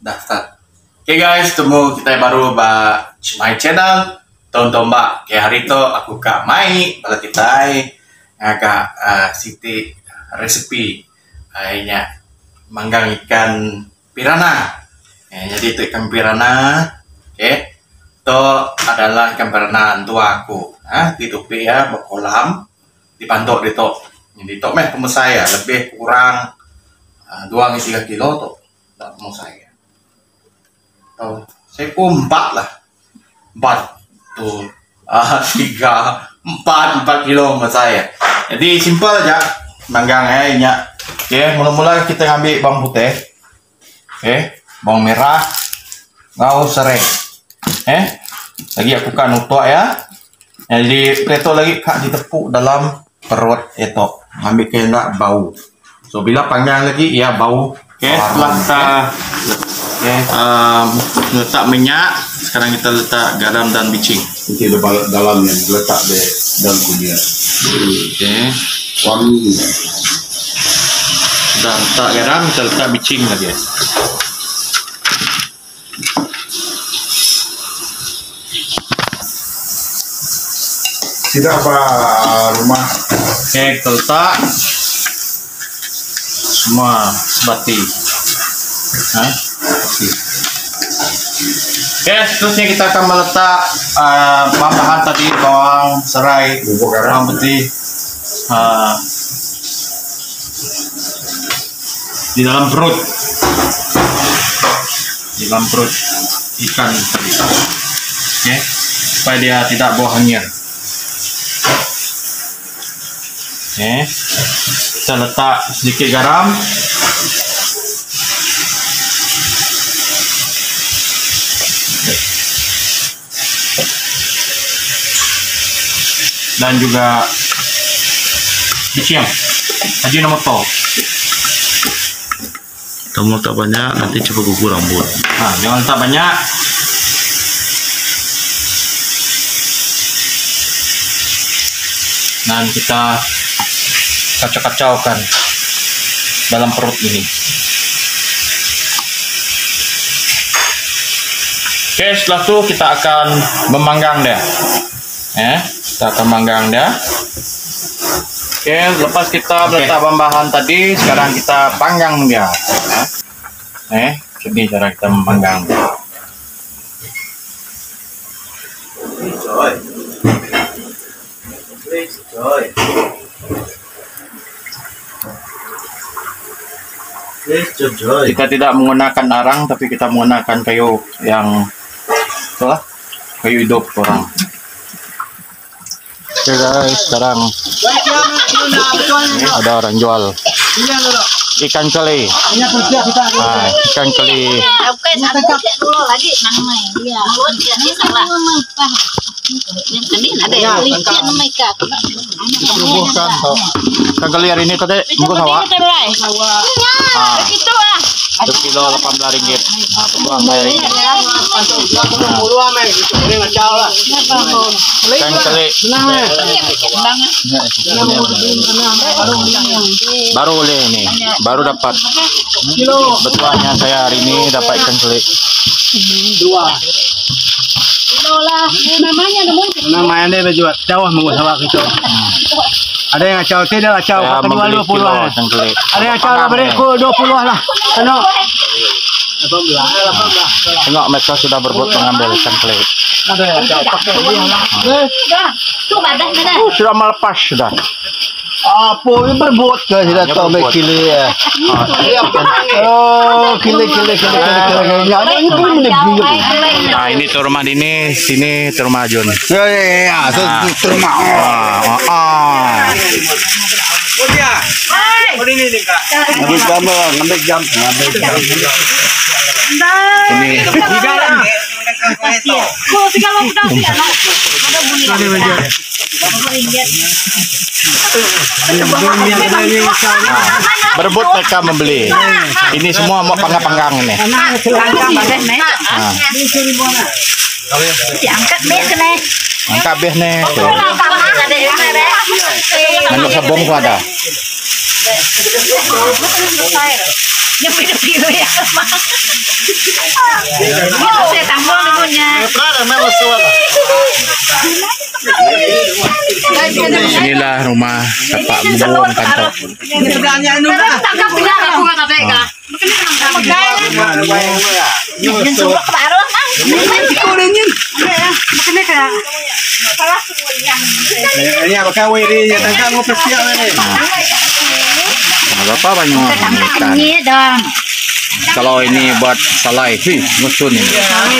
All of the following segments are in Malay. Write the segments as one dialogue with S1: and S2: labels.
S1: daftar. Oke guys, temu kita baru ba my channel. Tonton mbak, kayak hari itu aku kak Mai, kalau kita ngagak siti resepi akhirnya manggang ikan piranha. Jadi itu ikan piranha, oke. Itu adalah ikan piranha tua aku. Ditupi ya, berkolam, dipantok di tok. Jadi tok meh temu saya lebih kurang 2-3 kilo tuh, temu saya. Saya pun 4 lah, 4 tuh, 4 kilo sama saya. Jadi simpel aja manggangnya. Oke, mula-mula kita ngambil bawang putih, bawang merah, ngau serai. Lagi aku kan utuh ya. Jadi itu lagi kak ditepuk dalam perut itu, ngambil kena bau. So bila panggang lagi ya bau. Setelah kita letak minyak, sekarang kita letak garam dan bicing.
S2: Nanti ada balak dalamnya letak di dalam kunyit. Wangi.
S1: Sudah letak garam, kita letak bicing lagi.
S2: Tidak apa rumah.
S1: Kita letak semua sebati. Seterusnya kita akan meletak bahan tadi, bawang serai, bawang putih di dalam perut ikan tadi, supaya dia tidak bau hanyir. Kita letak sedikit garam, dan juga bicing Ajinomoto.
S3: Kamu tak banyak, nanti coba gugur rambut.
S1: Jangan tak banyak. Dan kita kacau-kacaukan dalam perut ini. Oke, setelah itu kita akan memanggang dia. Kita akan manggang dia. Oke, lepas kita meletak bahan tadi, sekarang kita panggang dia. Ini cara kita memanggang. Kita tidak menggunakan arang, tapi kita menggunakan kayu yang kayu hidup orang. Oke guys, sekarang ada orang jual ikan keli. Ikan keli. Ikan keli hari ini tadi mungkin sawah. 1 kilo 18 ringgit. Peluang bayar ini. Ikan keli. Baru boleh ini, baru dapat. Betulannya saya hari ini dapat ikan keli.
S4: 2 namanya dia berjual jauh mengusawak itu. Ada yang acau tidak acau
S1: Saya
S4: pakai 20 lah. Ada yang acau beriku 20 lah. Tengok. 18.
S1: Tengok mereka sudah berbuat mengambil ikan keli.
S4: Ada yang acau pakai dia lah.
S1: Sudah melepas sudah.
S4: Apa ini berbuat ke tidak tahu kili ya. Oh, kili.
S1: Nah, ini tuh rumah ini, sini tuh rumah Jun.
S4: Ya, rumah. Ngambil jam.
S1: Ini berebut mereka membeli. Ini semua mau panggang ini. Angkat beh nih. Manuk sabong tuh ada.
S5: Nyepi-nyepi ya. Saya tambah dulunya.
S3: Inilah rumah Bapak Bubung Kanto.
S5: Tangkap tidak aku kata mereka. Yang suka kebaruan bang. Makanya kena.
S4: Ini apa kau ini? Tangkap ngopi siang ini.
S3: Nah, Bapak banyak ikan.
S5: Ini dong.
S3: Kalau ini buat salai, ngusun ini.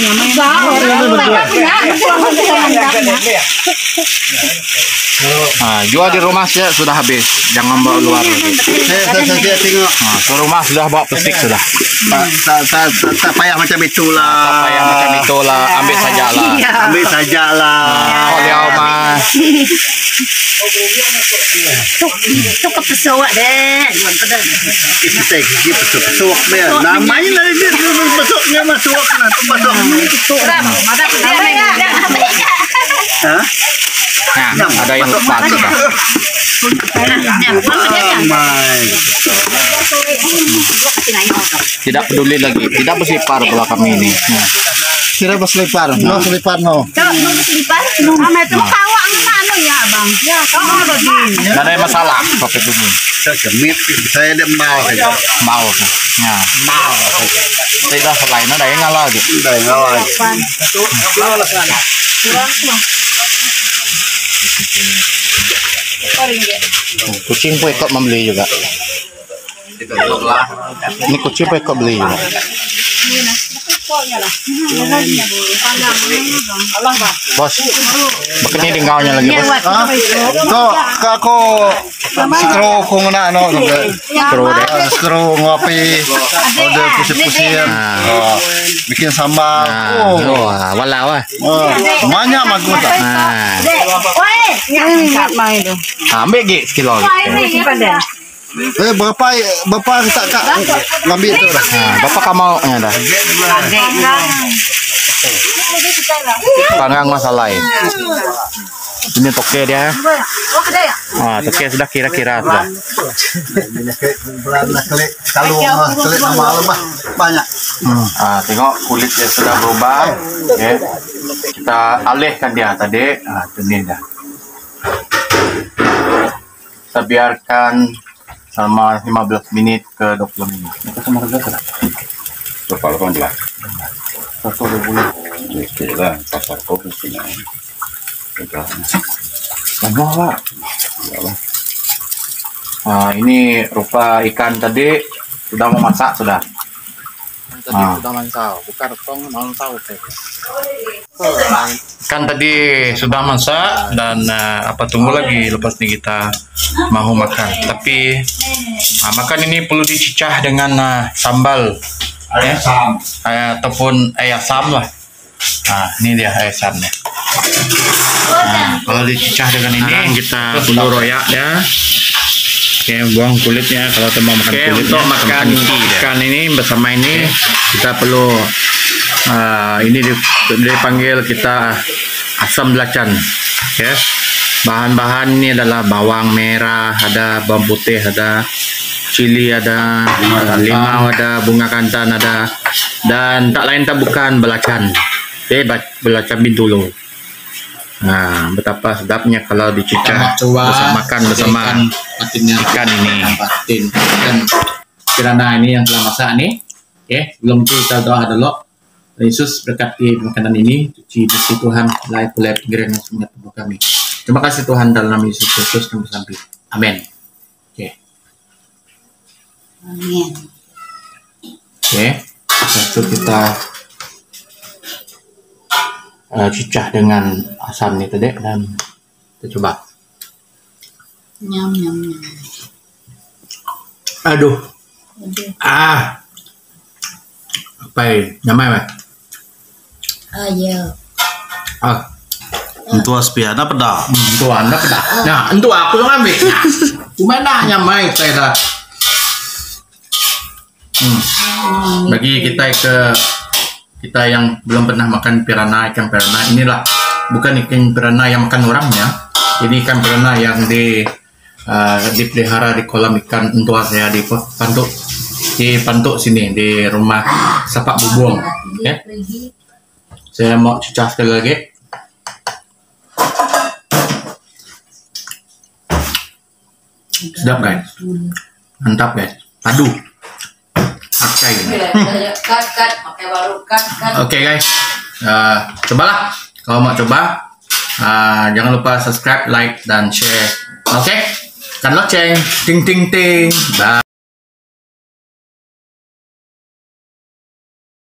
S3: Nah, jual di rumah saja sudah habis, jangan bawa luar lagi.
S4: Saya tengok.
S3: Nah, ke rumah sudah bawa plastik sudah.
S4: Tak payah macam itulah.
S3: Apa yang macam itulah, ambil sajalah.
S4: Ambil sajalah.
S3: Oh, dia mas.
S5: Cukup pesawat deh.
S4: Itu saya gigi pesuk dia. Namanya lah dia pesuknya masuk masuk. Hah?
S3: Nah, ada yang lepas sudah. Tidak peduli lagi, tidak bersifar bola kami ini. Nah.
S4: Kira berselipar, no selipar no.
S5: Sama itu kawak mana ya bang? Ya kawak lagi.
S3: Tidak ada masalah pakai ini.
S4: Saya gemit, saya ada mau saja.
S3: Mau. Nah,
S4: Mau.
S3: tidak selain ada yang ngalah lagi.
S4: Udah ngalah.
S3: Kucing pun ikut membeli juga. Ini kucing pun ikut beli juga. Bos, begini tinggalnya lagi bos.
S4: Kok aku skro kung na ano, skro ngopi, order pusing-pusing, bikin sambal.
S3: Wah, walau ah.
S4: Banyak bagus lah.
S3: Ambil gig sekilo.
S4: Bapak tak kak ngambil tu dah.
S3: Bapak kamu dah. Panggang masalah. Ini toke dia. Toke sudah kira-kira sudah.
S4: Kalau kelik malam banyak.
S3: Tengok kulitnya sudah berubah. Okay. Kita alihkan dia tadi. Ini dah. Kita biarkan selama 15 menit ke 20 menit. Kita sama kerja sudah.
S2: Berapa 18?
S3: 120.
S2: Oke lah, pasar kopi punya.
S3: Banyak lah. Ini rupa ikan tadi sudah memasak sudah. Tadi sudah masak, bukan tong masak. Ikan tadi sudah masak dan tunggu lagi lepas ini kita mau makan. Tapi makan ini perlu dicicah dengan sambal ayam ataupun ayam lah. Ini dia asamnya. Kalau dicicah dengan ini kita perlu royak ya. Oke, buang kulitnya kalau mau makan kulit. Untuk makan ikan ini bersama ini kita perlu ini dipanggil kita asam belacan. Ya. Bahan-bahan ini adalah bawang merah, ada bawang putih, ada cili, ada limau, ada bunga kantan, ada, dan tak lain tak bukan belacan. Belacan bintulu. Nah, betapa sedapnya kalau dicicah makan bersama ikan ini. Ikan piranha ini yang telah masak nih. Oke, belum itu kita doa dulu. Yesus berkati makanan ini, suci bersih Tuhan, layak oleh pikiran semua tubuh kami. Terima kasih Tuhan dalam nama Yesus Kristus kami sampai. Amin. Oke.
S5: Amin.
S3: Oke, langsung kita cicah dengan asam ini tadi dan kita coba.
S5: Nyam nyam nyam.
S3: Aduh. Apa ini? Nyamai Pak?
S5: Ayo.
S2: Untuk aspiana pedah.
S3: Untuk anda pedah. Nah, untuk aku yang ambil. Nah, cuma dah nyamai saya dah. Bagi kita yang belum pernah makan piranha, ikan piranha, inilah bukan ikan piranha yang makan orang ya. Ini ikan piranha yang dipelihara di kolam ikan entua saya di Pantuk. di Pantuk sini di rumah Sepak Bubung. Oke. Saya mau cicah sekali lagi. Sedap guys, mantap guys, padu. Pakai. Oke guys, cobalah kalau mau coba. Jangan lupa subscribe, like, dan share. Oke, kan loceng, ting ting ting. Bye.